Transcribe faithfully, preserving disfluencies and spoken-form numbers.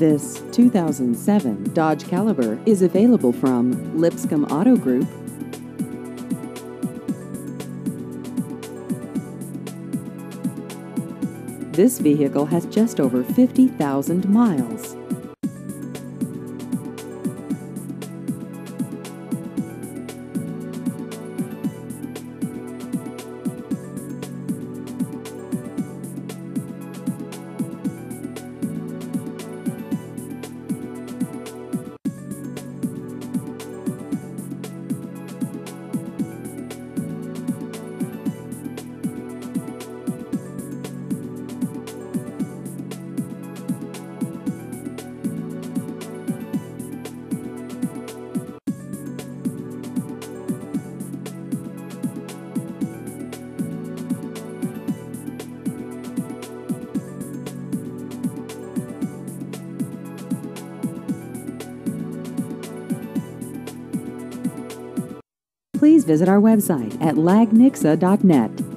This two thousand seven Dodge Caliber is available from Lipscomb Auto Group. This vehicle has just over fifty thousand miles. Please visit our website at lag nixa dot net.